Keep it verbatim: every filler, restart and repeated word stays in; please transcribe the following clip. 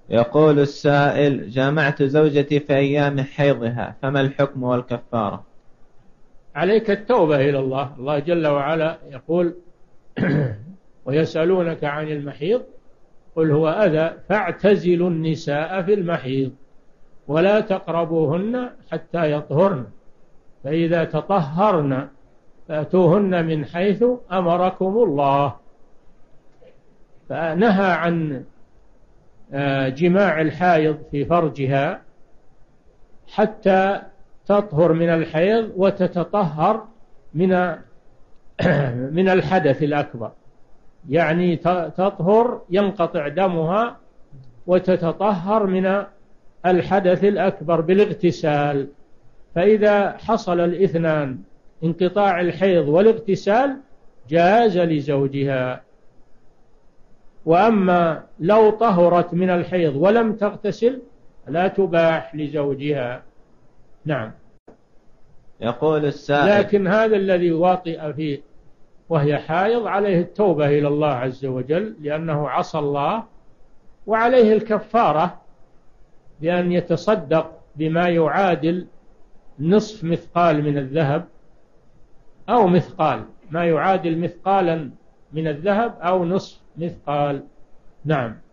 يقول السائل: جامعت زوجتي في أيام حيضها، فما الحكم والكفارة؟ عليك التوبة إلى الله. الله جل وعلا يقول: ويسألونك عن المحيض قل هو أذى فاعتزلوا النساء في المحيض ولا تقربوهن حتى يطهرن فإذا تطهرن فأتوهن من حيث أمركم الله. فنهى عن جماع الحائض في فرجها حتى تطهر من الحيض وتتطهر من من الحدث الأكبر، يعني تطهر ينقطع دمها وتتطهر من الحدث الأكبر بالاغتسال. فإذا حصل الاثنان، انقطاع الحيض والاغتسال، جاز لزوجها. وأما لو طهرت من الحيض ولم تغتسل لا تباح لزوجها. نعم. يقول السائل: لكن هذا الذي واطئ فيه وهي حائض عليه التوبة إلى الله عز وجل، لأنه عصى الله، وعليه الكفارة بأن يتصدق بما يعادل نصف مثقال من الذهب أو مثقال، ما يعادل مثقالا من الذهب أو نصف مثقال. نعم.